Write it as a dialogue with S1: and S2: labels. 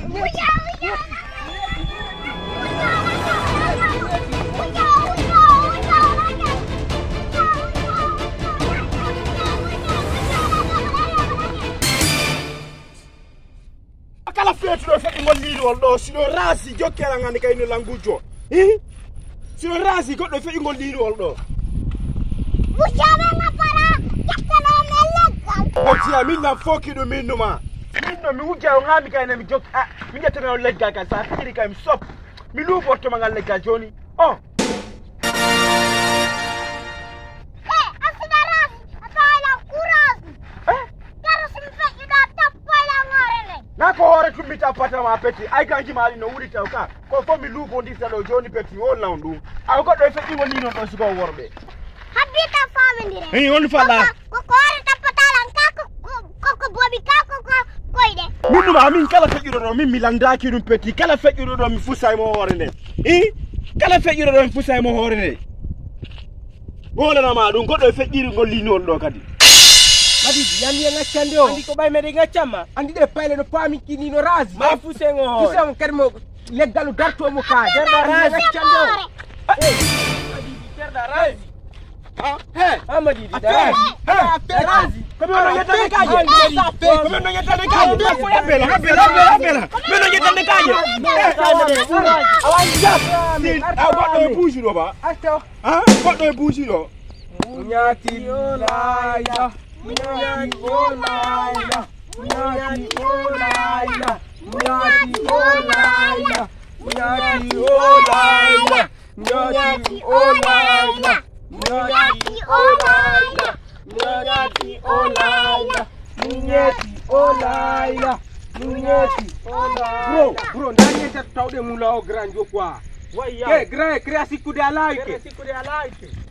S1: Kala fetu do fati ngol lido do sino rasi jokkela ngani kayno langujo sino rasi goddo fati ngol lido do
S2: Bushame ngapara yakana melega
S1: Otia minna foki do minnuma minno mi wujja ngami kayna mi jokka mi jetana leggal ka sa fikiri kay mi sop mi lu borto ma ngal leggal joni oh Nako hore tumita pata ma peti ay kanji mali no wuri tawka ko fo mi lugo ndi tado joni peti won lawndu aw ko do fe woni non do suko worbe
S2: habita famindire
S1: on fala
S2: ko hore tapatalan ko bobi ko koyde
S1: minnu ma min kala fejiro do min mi langdaki dum peti kala fejiro do mi fusay mo hore ne kala fejiro do mi fusay mo hore ne wala na ma dum ko do fejiri ngolli non do kadi
S3: Madi yani nga chando andi ko bay mede nga chama andi de payle no pami kini no raz ma fusengo fusengo kermo leggalu darto mo ka derda raz nga chando madi derda raz amadi derda raz comme on yeta de kaje comme on yeta de kaje ko yabela bela meno yeta de kaje awanja
S1: goddo buji do ba goddo buji do
S3: nyati laila Munyati olaila, munyati olaila, munyati olaila, munyati olaila, munyati olaila, munyati olaila, munyati olaila, munyati olaila, munyati olaila. Bro, ndani ya taude mula o granjo kwa. Ke, gre, kreasi kude alaike.